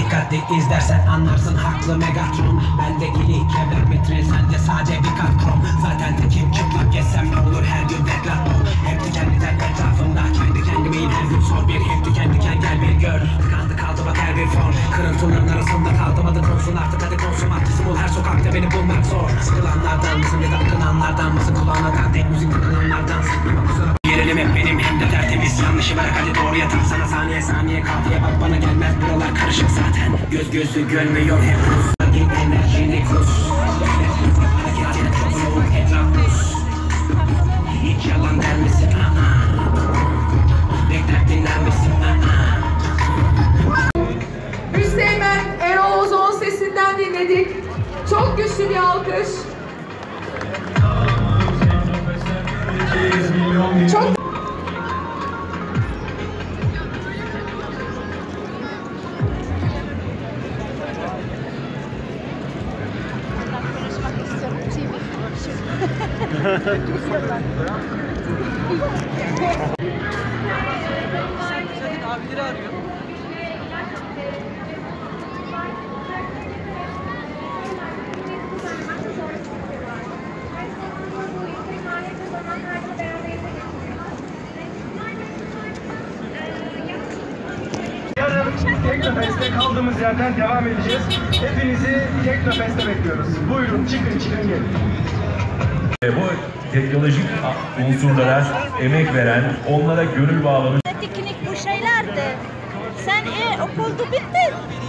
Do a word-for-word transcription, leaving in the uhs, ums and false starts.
Dikkatli izlersen anlarsın haklı Megatron. Bende ilik kevlar metre, sende sade bir kat krom. Zaten tekim çıplak gezsem ne olur her gün deklar ol. Hep dikenliler etrafımda, kendi kendimeyim her gün sor. Bir hep diken diken gel bir gör. Tıkandı kaldı bak her bir form. Kırıntıların arasında kaldım adı konsun artık hadi konsum. Artisi bul her sokakta beni bulmak zor. Sıkılanlardan mısın ya da akınanlardan mısın? Kulağına tek müzik takılanlardansın. Ama kusura yerelim hep benim hem de tertemiz. Yanlışı bırak hadi doğruya tam sana saniye saniye kaldıya bak bana gelmez buralar karışık zaten. Göz gözü görmüyor hep Rus. Git enerjini kus. Hareketin çok yoğun etraf Rus. Hiç yalan der misin? Bekler dinler misin? Hüseyin Erol Ozon sesinden dinledik. Çok güçlü bir alkış. Çok Abileri arıyor. Yarın Teknofest'te kaldığımız yerden devam edeceğiz. Hepinizi Teknofest'te bekliyoruz. Buyurun çıkın çıkın gelin. Bu teknolojik unsurlara emek veren, onlara gönül bağlamış. Teknik bu şeylerdi. Sen e, okuldu bitti.